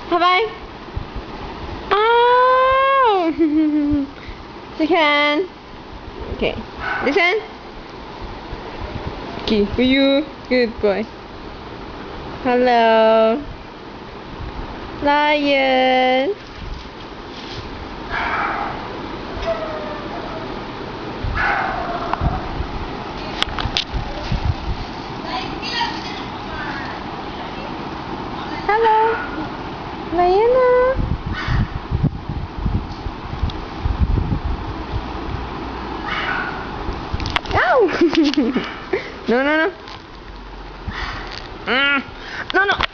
Bye-bye. Oh! Shake hand. Okay. Listen. Okay, for you. Good boy. Hello. Lion. Hello. Lion. Ow! No, no, no. No, no.